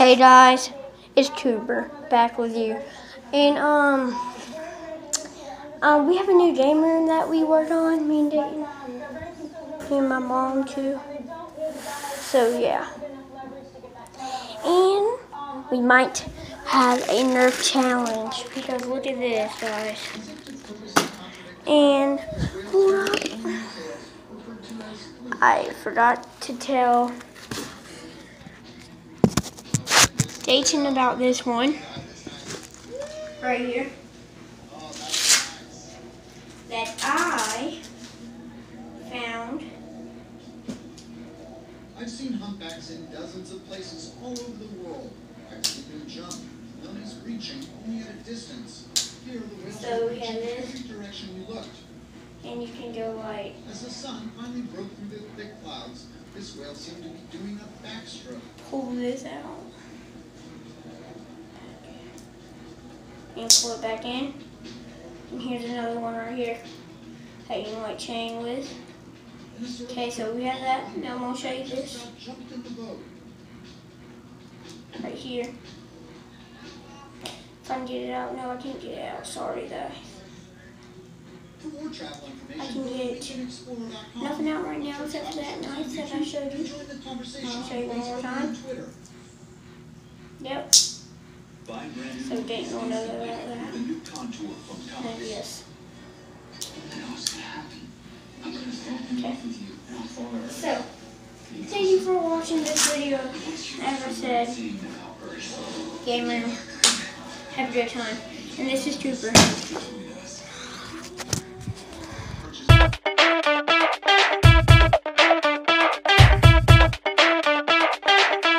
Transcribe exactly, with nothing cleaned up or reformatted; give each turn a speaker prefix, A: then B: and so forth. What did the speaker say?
A: Hey guys, it's Cooper back with you, and um, um, we have a new game room that we work on. Me and Dayton, me and my mom too. So yeah, and we might have a Nerf challenge because look at this, guys. And hold up, I forgot to tell Dayton about this one right here that I found.
B: I've seen humpbacks in dozens of places all over the world. I've seen them jump, known as reaching, only at a distance. Here are the whales
A: So we have
B: in
A: this,
B: every direction you looked.
A: and you can go like.
B: As the sun finally broke through the thick clouds, this whale seemed to be doing a backstroke.
A: Pull this out and pull it back in. And here's another one right here that you can like chain with. Okay, so we have that. Now I'm gonna show you this
B: Jumped in the boat.
A: right here. If I can get it out, no, I can't get it out. Sorry, guys.
B: For more travel information,
A: I can get
B: visit explorer dot com.
A: nothing out right now except for that knife that I showed you.
B: Join the conversation
A: I'll show you one more
B: on
A: time.
B: Twitter.
A: Yep. So Dayton will know about that. And yes. Okay. So, thank you for watching this video. As I said, game room. Have a good time. And this is Cooper.